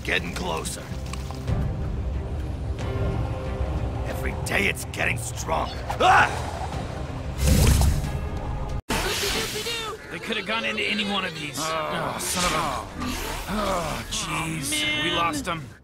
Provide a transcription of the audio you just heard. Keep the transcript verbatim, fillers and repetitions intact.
getting closer. Every day it's getting stronger. Ah! They could have gone into any one of these. Oh, son of a... Oh, jeez. We lost him.